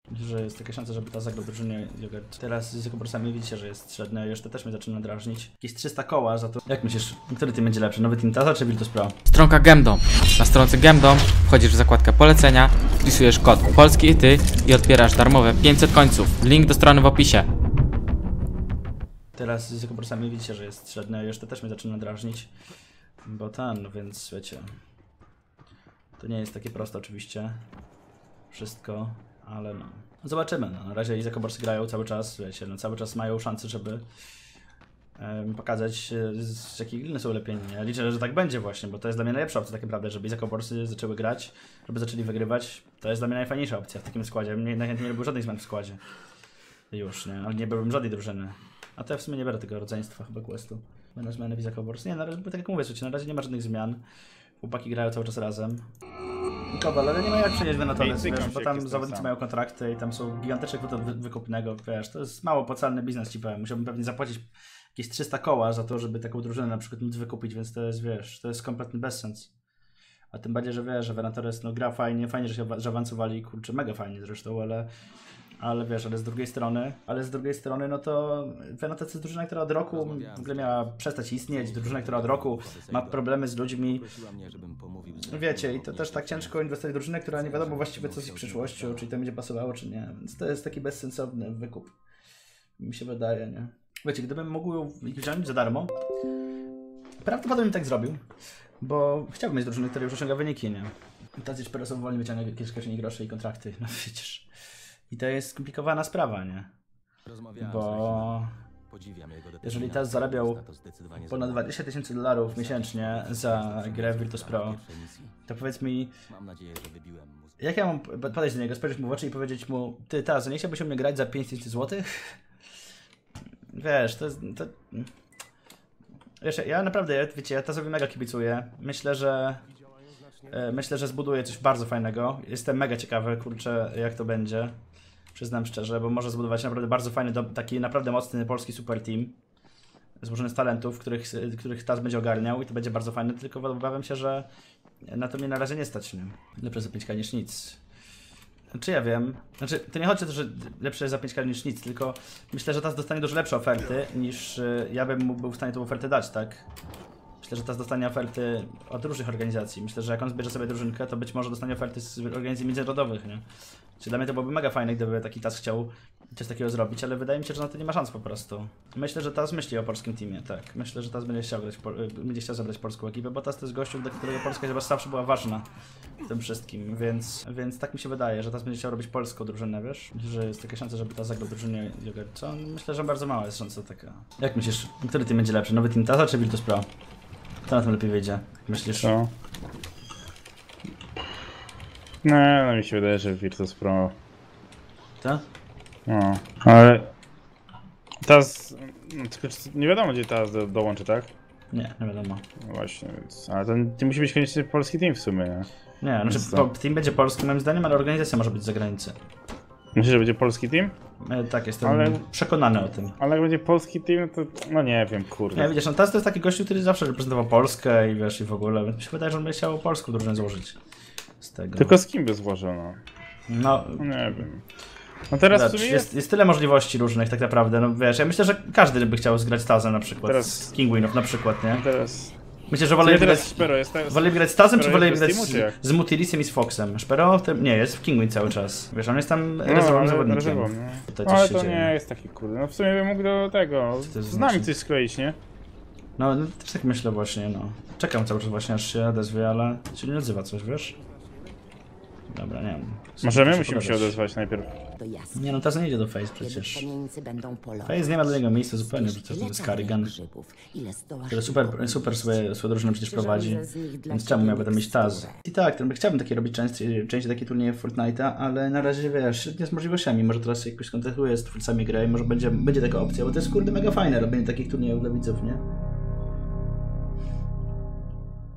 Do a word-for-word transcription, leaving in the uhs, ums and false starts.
że jest taka szansa, żeby ta zagrał drużynie Jogurt. Teraz z Jakoborsami widzicie, że jest średnio, jeszcze też mnie zaczyna drażnić. Jakieś trzysta koła za to. Jak myślisz, który team będzie lepszy? Nowy Team Taza czy Virtus Pro? Stronka Gemdom. Na stronce Gemdom wchodzisz w zakładkę polecenia, wpisujesz kod polski i ty i odbierasz darmowe pięćset końców. Link do strony w opisie. Teraz z Jakoborsami widzicie, że jest średnio, jeszcze też mnie zaczyna drażnić. Bo ten, no więc wiecie. To nie jest takie proste oczywiście. Wszystko, ale no. Zobaczymy, no. Na razie i Jakoborscy grają cały czas, wiecie, no cały czas mają szansę, żeby um, pokazać, z jakich gliny są ulepieni. Ja liczę, że tak będzie właśnie, bo to jest dla mnie najlepsza opcja tak naprawdę, żeby Jakoborscy zaczęły grać, żeby zaczęli wygrywać. To jest dla mnie najfajniejsza opcja w takim składzie. Mnie najchętniej nie robił żadnych zmian w składzie. Już, nie, ale nie byłbym żadnej drużyny. A to ja w sumie nie biorę tego rodzeństwa chyba questu. Będą zmiany w Jakoborscy. Nie, na razie, tak jak mówię, słuchajcie, na razie nie ma żadnych zmian. Chłopaki grają cały czas razem. Kowal, ale nie ma jak przenieść Venatoris, wiesz, bo tam zawodnicy mają kontrakty i tam są gigantyczne kwoty wy wykupnego, wiesz, to jest mało opłacalny biznes, ci powiem. Musiałbym pewnie zapłacić jakieś trzysta koła za to, żeby taką drużynę na przykład móc wykupić, więc to jest, wiesz, to jest kompletny bezsens. A tym bardziej, że wiesz, że Venatoris no gra fajnie, fajnie, że się że awansowali, kurczę, mega fajnie zresztą, ale ale wiesz, ale z drugiej strony, ale z drugiej strony, no to Venatoris to jest drużyna, która od roku w ogóle miała przestać istnieć, drużyna, która od roku ma problemy z ludźmi. Wiecie, i to też tak ciężko inwestować w drużynę, która nie wiadomo właściwie co z ich przyszłością, czy to będzie pasowało, czy nie. Więc to jest taki bezsensowny wykup. Mi się wydaje, nie? Wiecie, gdybym mógł ją wziąć za darmo, prawdopodobnie bym tak zrobił, bo chciałbym mieć drużynę, która już osiąga wyniki, nie? Tacy szperosowo wolni wyciąga jakieś kieszeni grosze i kontrakty, no przecież. I to jest skomplikowana sprawa, nie? Bo jeżeli Taz zarabiał ponad dwadzieścia tysięcy dolarów miesięcznie za grę w Virtus Pro, to powiedz mi, jak ja mam podejść do niego, spojrzeć mu w oczy i powiedzieć mu, ty Taz, nie chciałbyś u mnie grać za pięć tysięcy złotych? Wiesz, to jest... To... Wiesz, ja naprawdę, ja, wiecie, ja Tazowi mega kibicuję. Myślę, że... Myślę, że zbuduję coś bardzo fajnego. Jestem mega ciekawy, kurczę, jak to będzie. Przyznam szczerze, bo może zbudować naprawdę bardzo fajny, taki naprawdę mocny polski super team. Złożony z talentów, których, których Taz będzie ogarniał i to będzie bardzo fajne, tylko obawiam się, że na to mnie na razie nie stać. Nie? Lepsze za pięć ka niż nic. Znaczy ja wiem, znaczy to nie chodzi o to, że lepsze za pięć ka niż nic, tylko myślę, że Taz dostanie dużo lepsze oferty niż ja bym mógł był w stanie tą ofertę dać, tak? Myślę, że Taz dostanie oferty od różnych organizacji. Myślę, że jak on zbierze sobie drużynkę, to być może dostanie oferty z organizacji międzynarodowych, nie? Czyli dla mnie to byłoby mega fajne, gdyby taki Taz chciał coś takiego zrobić, ale wydaje mi się, że na to nie ma szans po prostu. Myślę, że Taz myśli o polskim teamie, tak. Myślę, że Taz będzie chciał grać, będzie chciał zabrać polską ekipę, bo Taz to jest gościu, dla którego Polska chyba zawsze była ważna w tym wszystkim, więc, więc tak mi się wydaje, że Taz będzie chciał robić polską drużynę, wiesz? Że jest taka szansa, żeby Taz zagrał w drużynie Jogurt. Co? Myślę, że bardzo mała jest szansa taka. Jak myślisz, który team będzie lepszy? Nowy Team Taza czy Virtus Pro? Kto na tym lepiej wyjdzie? Myślisz? Co? No, no mi się wydaje, że Virtus Pro. Tak? No, ale Taz, no, tylko nie wiadomo gdzie Taz do, dołączy, tak? Nie, nie wiadomo. No właśnie, więc, ale to nie musi być koniecznie polski team w sumie, nie? Nie, znaczy po, team będzie polski moim zdaniem, ale organizacja może być z zagranicy. Myślisz, że będzie polski team? E, tak, jestem ale... przekonany o tym. Ale jak będzie polski team, to no nie wiem, kurde. Nie, widzisz, no Taz to jest taki gościu, który zawsze reprezentował Polskę i wiesz, i w ogóle, więc mi się wydaje, że on będzie chciał polską drużynę złożyć z tego. Tylko z kim by złożył, no? No, no nie wiem. No teraz Lecz, w sumie jest... Jest, jest tyle możliwości różnych tak naprawdę, no wiesz, ja myślę, że każdy by chciał zgrać z Tazem na przykład, teraz... z Kingwinów na przykład, nie? Teraz... Myślę, że wolę grać, Szpero jest tak... wolę grać z Tazem, czy wolę grać teamu, z, czy z Mutilisem i z Foxem? Szpero tym, nie, jest w Kingwin cały czas, wiesz, on jest tam no, rezerwowym no, zawodnikiem. no. Tutaj No, ale to dzieje. nie jest taki kurde, no w sumie bym mógł do tego, z znaczy? nami coś skleić, nie? No, no, też tak myślę właśnie, no. Czekam cały czas właśnie, aż się odezwie, ale się nie odzywa coś, wiesz? Dobra, nie wiem. Może my musimy się odezwać najpierw. Nie no, teraz nie idzie do Face przecież. Face nie ma dla niego miejsca zupełnie, przecież to jest Karrigan, który super, super swoje, swoje drużyny przecież prowadzi, więc czemu miałby tam mieć Taz? I tak, ten, chciałbym takie robić częściej, częściej takie turnieje w Fortnite'a, ale na razie wiesz, średnio z możliwościami, może teraz się jakoś skontaktuję z twórcami gry i może będzie, będzie taka opcja, bo to jest kurde mega fajne robienie takich turniejów dla widzów, nie?